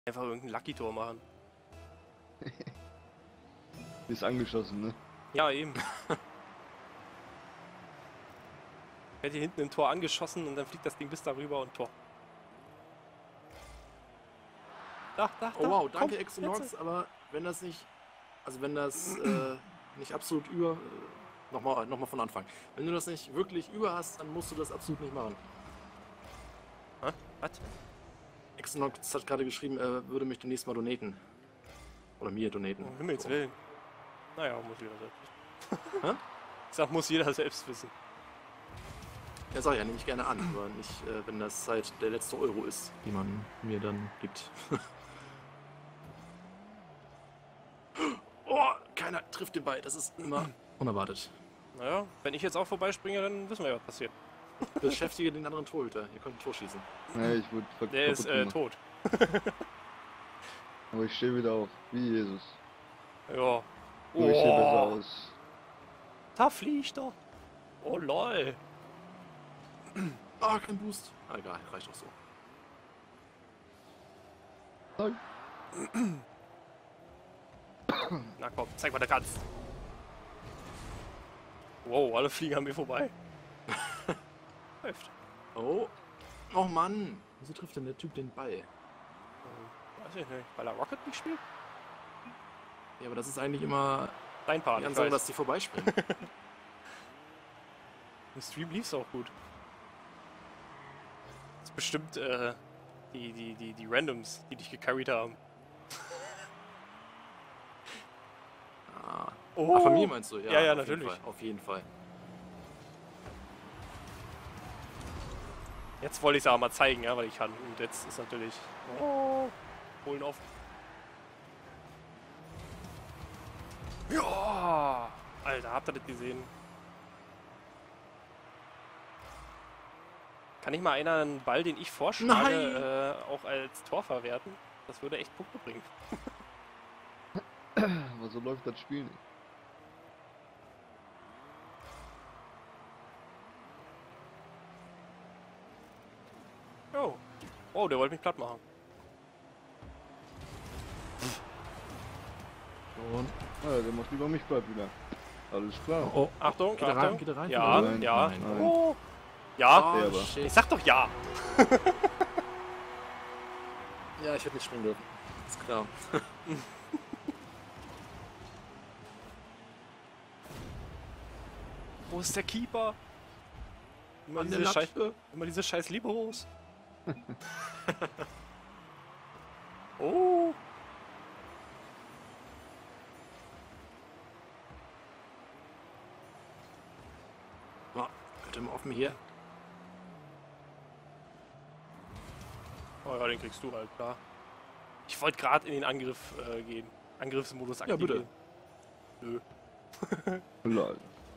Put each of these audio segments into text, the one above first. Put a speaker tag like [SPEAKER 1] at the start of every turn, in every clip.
[SPEAKER 1] Einfach irgendein Lucky-Tor machen.
[SPEAKER 2] Ist angeschossen, ne?
[SPEAKER 1] Ja, eben. Hätte hier hinten ein Tor angeschossen und dann fliegt das Ding bis darüber und Tor. Da,
[SPEAKER 3] Oh wow, danke
[SPEAKER 1] komm,
[SPEAKER 3] Exonox,
[SPEAKER 1] jetzt.
[SPEAKER 3] aber wenn das nicht, also wenn das nicht absolut nochmal von Anfang. Wenn du das nicht wirklich über hast, dann musst du das absolut nicht machen.
[SPEAKER 1] Hä? Was?
[SPEAKER 3] Exonox hat gerade geschrieben, er würde mich demnächst mal donaten. Oder mir donaten.
[SPEAKER 1] Um Himmels
[SPEAKER 3] So.
[SPEAKER 1] Willen. Naja, muss jeder selbst wissen.
[SPEAKER 3] Hä?
[SPEAKER 1] Ich sag, muss jeder selbst wissen.
[SPEAKER 3] Ja, sag ja, nehme ich gerne an, aber nicht, wenn das halt der letzte Euro ist, die man mir dann gibt. Oh, keiner trifft den Ball, das ist immer unerwartet.
[SPEAKER 1] Naja, wenn ich jetzt auch vorbeispringe, dann wissen wir ja, was passiert.
[SPEAKER 3] Beschäftige den anderen Torhüter, ihr könnt ein Tor schießen.
[SPEAKER 2] Ja, ich wurde
[SPEAKER 1] Der ist tot.
[SPEAKER 2] Aber ich stehe wieder auf, wie Jesus.
[SPEAKER 1] Ja.
[SPEAKER 2] Oh, ich sehe besser aus.
[SPEAKER 1] Da fliegt er. Oh lol.
[SPEAKER 3] Ah, kein Boost. Ah, egal, reicht auch so.
[SPEAKER 2] Nein.
[SPEAKER 1] Na komm, zeig mal, der kannst. Wow, alle fliegen an mir vorbei. Läuft.
[SPEAKER 3] Oh. Oh Mann. Wieso trifft denn der Typ den Ball?
[SPEAKER 1] Weiß ich nicht, weil er Rocket nicht spielt?
[SPEAKER 3] Ja, aber das ist eigentlich immer
[SPEAKER 1] Dein Part,
[SPEAKER 3] die
[SPEAKER 1] ich
[SPEAKER 3] Ansage,
[SPEAKER 1] weiß.
[SPEAKER 3] dass die vorbeispringen.
[SPEAKER 1] Im Stream lief's auch gut. Das ist bestimmt die Randoms, die dich gecarried haben.
[SPEAKER 3] Ah.
[SPEAKER 1] Oh.
[SPEAKER 3] Ach, von mir meinst du?
[SPEAKER 1] Ja, ja,
[SPEAKER 3] auf
[SPEAKER 1] natürlich.
[SPEAKER 3] Jeden Fall, auf jeden Fall.
[SPEAKER 1] Jetzt wollte ich es aber mal zeigen, ja, weil ich kann. Und jetzt ist natürlich... Oh, holen auf. Ja! Alter, habt ihr das gesehen? Kann nicht mal einer einen Ball, den ich vorschlage, auch als Tor verwerten? Das würde echt Punkte bringen.
[SPEAKER 2] Aber so läuft das Spiel nicht.
[SPEAKER 1] Oh. Oh, der wollte mich platt machen.
[SPEAKER 3] Und
[SPEAKER 2] Ah, der macht lieber mich platt wieder. Alles klar.
[SPEAKER 3] oh,
[SPEAKER 1] Achtung,
[SPEAKER 3] geht er
[SPEAKER 1] Achtung.
[SPEAKER 3] rein? Geht er rein?
[SPEAKER 1] Ja,
[SPEAKER 2] Nein,
[SPEAKER 1] ja.
[SPEAKER 3] nein.
[SPEAKER 1] Oh. Ja.
[SPEAKER 2] Ja, aber-
[SPEAKER 3] shit.
[SPEAKER 1] Ich sag doch ja.
[SPEAKER 3] Ja, ich hätte nicht springen dürfen. Ist klar.
[SPEAKER 1] Wo ist der Keeper? Immer
[SPEAKER 3] An der
[SPEAKER 1] diese,
[SPEAKER 3] Latte.
[SPEAKER 1] immer diese scheiß Liberos. Oh.
[SPEAKER 3] Oh, bitte mal offen hier.
[SPEAKER 1] Oh ja, den kriegst du halt, klar. Ich wollte gerade in den Angriff gehen. Angriffsmodus aktivieren.
[SPEAKER 3] bitte.
[SPEAKER 1] Nö.
[SPEAKER 2] Lol.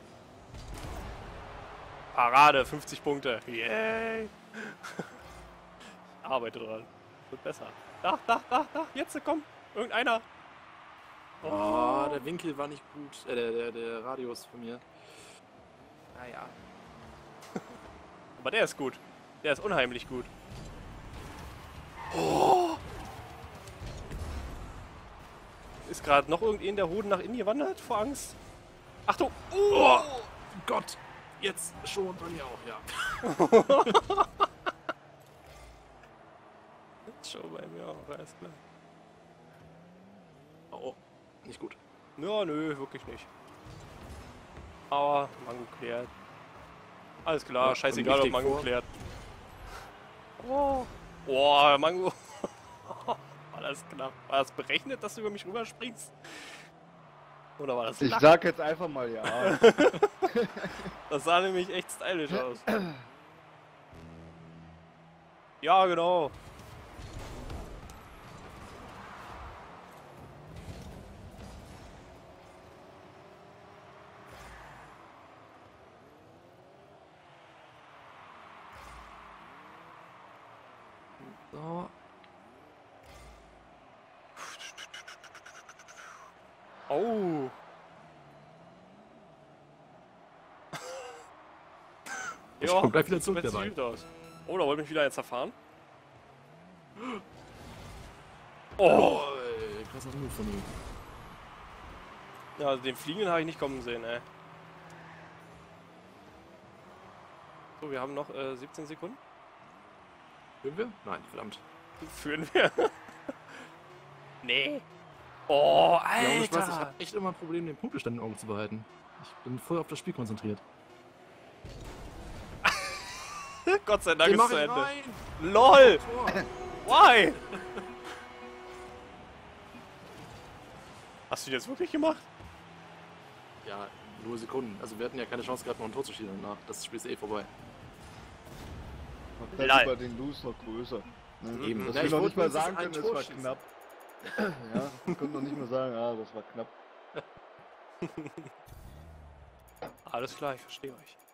[SPEAKER 1] Parade, 50 Punkte. Yay! Ich arbeite dran. Wird besser. Da, jetzt komm. Irgendeiner.
[SPEAKER 3] Oh, der Winkel war nicht gut. Der Radius von mir.
[SPEAKER 1] Naja. Aber der ist gut. Der ist unheimlich gut. Oh! Ist gerade noch irgendein der Hoden nach innen gewandert vor Angst? Achtung!
[SPEAKER 3] Oh, Gott. Jetzt schon bei mir auch, ja.
[SPEAKER 1] Schon bei mir auch, alles klar.
[SPEAKER 3] Oh, nicht gut.
[SPEAKER 1] Ja, nö, wirklich nicht. Aber Mango klärt. Alles klar,
[SPEAKER 3] Ja,
[SPEAKER 1] scheißegal, ob
[SPEAKER 3] richtig
[SPEAKER 1] Mango
[SPEAKER 3] vor.
[SPEAKER 1] klärt. Oh, oh Mango. War das knapp. War das berechnet, dass du über mich rüberspringst? Oder war das
[SPEAKER 2] Ich
[SPEAKER 1] Lack?
[SPEAKER 2] sag jetzt einfach mal ja.
[SPEAKER 1] Das sah nämlich echt stylisch aus. Ja, genau.
[SPEAKER 3] So.
[SPEAKER 1] Oh.
[SPEAKER 3] Ich komm gleich wieder zurück
[SPEAKER 1] sieht
[SPEAKER 3] dabei.
[SPEAKER 1] gut aus. Oh, da wollte mich wieder jetzt erfahren. Oh!
[SPEAKER 3] Krasser Move von ihm.
[SPEAKER 1] Ja, also den Fliegenden habe ich nicht kommen sehen, ey. So, wir haben noch 17 Sekunden.
[SPEAKER 3] Führen wir? Nein, verdammt.
[SPEAKER 1] Führen wir. Nee. Oh,
[SPEAKER 3] Ja, und ich weiß, ich
[SPEAKER 1] Alter.
[SPEAKER 3] habe echt immer ein Problem, den Punktestand im Auge zu behalten. Ich bin voll auf das Spiel konzentriert.
[SPEAKER 1] Gott sei Dank
[SPEAKER 3] Den
[SPEAKER 1] ist
[SPEAKER 3] mach
[SPEAKER 1] zu
[SPEAKER 3] ich
[SPEAKER 1] Ende.
[SPEAKER 3] rein!
[SPEAKER 1] LOL!
[SPEAKER 3] Tor.
[SPEAKER 1] Why? Hast du das wirklich gemacht?
[SPEAKER 3] Ja, nur Sekunden. Also wir hatten ja keine Chance gehabt, noch ein Tor zu schießen danach. Das Spiel ist eh vorbei.
[SPEAKER 2] Macht halt
[SPEAKER 1] Lol.
[SPEAKER 2] über den Lose noch größer. Ne?
[SPEAKER 3] Eben.
[SPEAKER 2] Dass
[SPEAKER 3] Ja,
[SPEAKER 2] wir
[SPEAKER 3] ich
[SPEAKER 2] noch
[SPEAKER 3] wollte
[SPEAKER 2] nicht mal
[SPEAKER 3] wenigstens
[SPEAKER 2] sagen
[SPEAKER 3] ein
[SPEAKER 2] können, es
[SPEAKER 3] Tor
[SPEAKER 2] war
[SPEAKER 3] schießen.
[SPEAKER 2] knapp. Ja, wir können noch nicht mal sagen, das war knapp.
[SPEAKER 1] Alles klar, ich verstehe euch.